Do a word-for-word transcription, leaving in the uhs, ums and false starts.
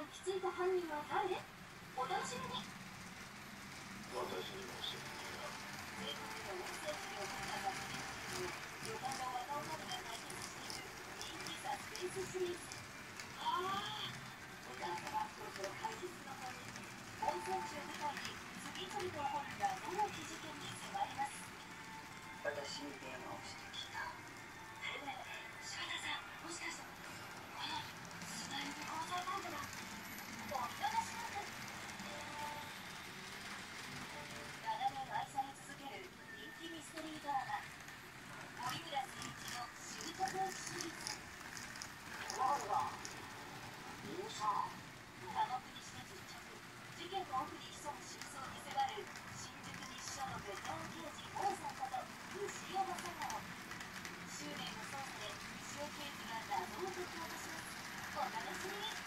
行き着いた犯人は誰？お楽しみに。 私にも責任が。 全国の音声治療から学び旅館の若女将が解決している人気サスペンスシリーズ。ああ、お母様そろそろ解決の方に。温泉地を舞台に次々と起こる謎の事件に迫ります。 私に電話をしてきた。 ええ、柴田さん、もしかしてこのスナイルで殺されたんじゃない？お見逃しなく。長年愛され続ける人気ミステリードラマ森村誠一の終着シリーズ。 なんだ兄さん。 科目にして実着、事件の奥に潜む真相に迫る新宿西署のベテラン刑事王さんこと西尾正直。執念の捜査で西尾刑事が謎を解き明かします。お楽しみに。